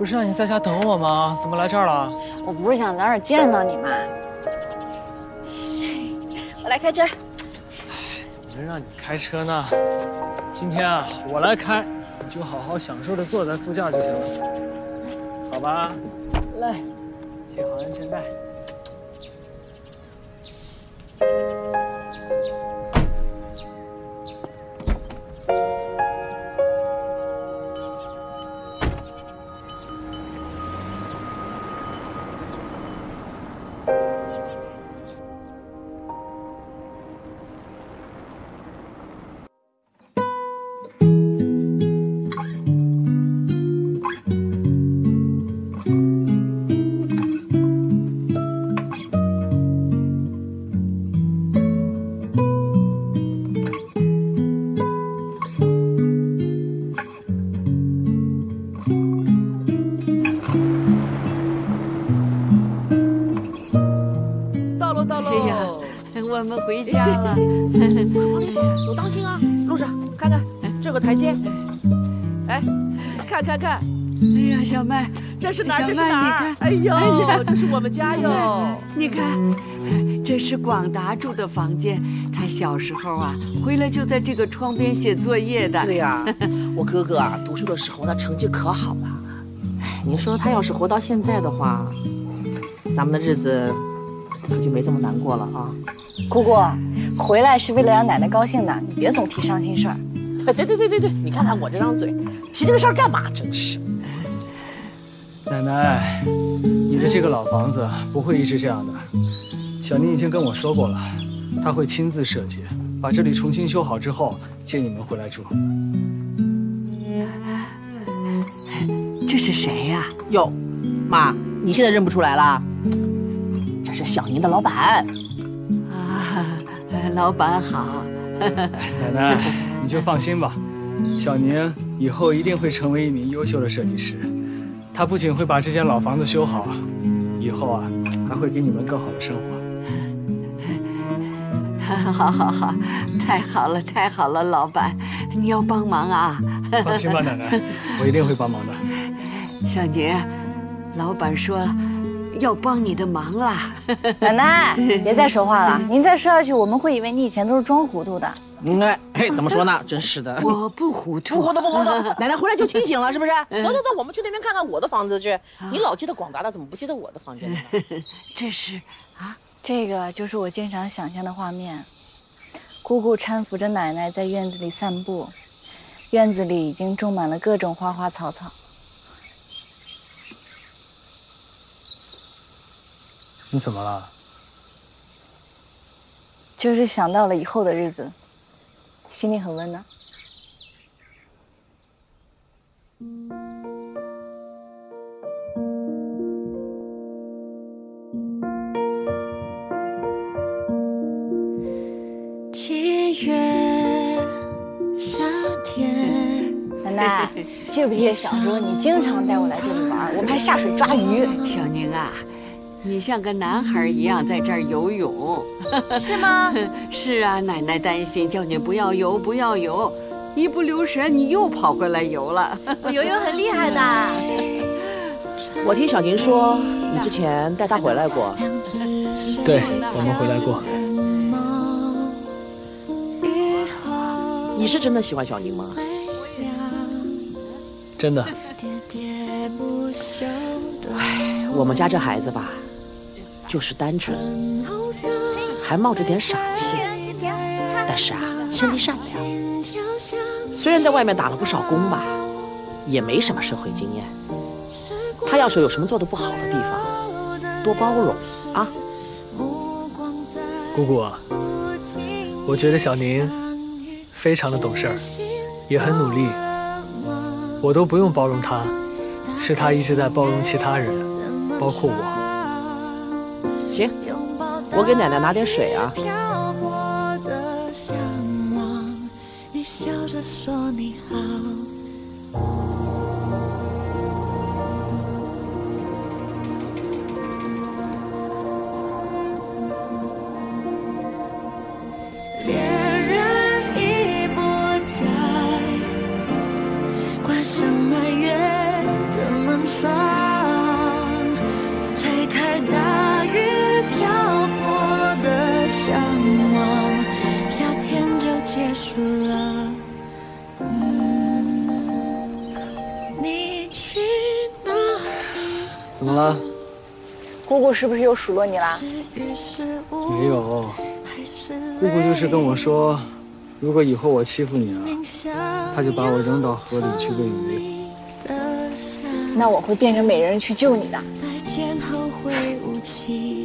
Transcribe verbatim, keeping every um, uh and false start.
不是让你在家等我吗？怎么来这儿了？ 我不是想早点见到你吗？我来开车。 怎么能让你开车呢？今天啊，我来开，你就好好享受的坐在副驾就行了，好吧？来，系好安全带。 我们回家了， 走，当心啊！路上看看，这个台阶，哎，看看看， 哎呀，小麦， 这是哪儿？这是哪儿？哎呦，这是我们家哟！ 你看，这是广达住的房间，他小时候啊，回来就在这个窗边写作业的。 对呀，我哥哥啊，读书的时候那成绩可好了。哎，您说他要是活到现在的话，咱们的日子可就没这么难过了啊。 姑姑，回来是为了让奶奶高兴的，你别总提伤心事儿。 对对对对对，你看看我这张嘴，提这个事儿干嘛？真是。 奶奶，你的这个老房子不会一直这样的。小宁已经跟我说过了，他会亲自设计，把这里重新修好之后接你们回来住。 这是谁呀？ 哟，妈，你现在认不出来了？这是小宁的老板。 老板好， 奶奶，你就放心吧，小宁以后一定会成为一名优秀的设计师。他不仅会把这间老房子修好，以后啊还会给你们更好的生活。 好，好，好，太好了，太好了，老板，你要帮忙啊！ 放心吧，奶奶，我一定会帮忙的。 小宁，老板说。 要帮你的忙啦， 奶奶，别再说话了。您再说下去，我们会以为你以前都是装糊涂的。 嗯，哎，怎么说呢？真是的， 我不糊涂， 不糊涂，不糊涂。奶奶回来就清醒了，是不是？走走走，我们去那边看看我的房子去。你老记得广达的，怎么不记得我的房间呢？ 这是啊， 这个就是我经常想象的画面。姑姑搀扶着奶奶在院子里散步，院子里已经种满了各种花花草草。 你怎么了？ 就是想到了以后的日子，心里很温暖。 七月夏天， 奶奶，记不记得小时候你经常带我来这里玩，我们还下水抓鱼？ 小宁啊。 你像个男孩一样在这儿游泳， 是吗？ 是啊，奶奶担心，叫你不要游，不要游，一不留神你又跑回来游了。 我游泳很厉害的。 我听小宁说，你之前带他回来过。 对，我们回来过。 你是真的喜欢小宁吗？ 真的。 哎，我们家这孩子吧。 就是单纯，还冒着点傻气，但是啊，心地善良。虽然在外面打了不少工吧，也没什么社会经验。他要是有什么做得不好的地方，多包容啊。 姑姑，我觉得小宁非常的懂事儿，也很努力。我都不用包容他，是他一直在包容其他人，包括我。 行，我给奶奶拿点水啊。 恋人已不在，关上爱乐的门窗。 怎么了？ 姑姑是不是又数落你啦？ 没有，姑姑就是跟我说，如果以后我欺负你了，她就把我扔到河里去喂鱼。 那我会变成美人鱼去救你的。 再见后会无期。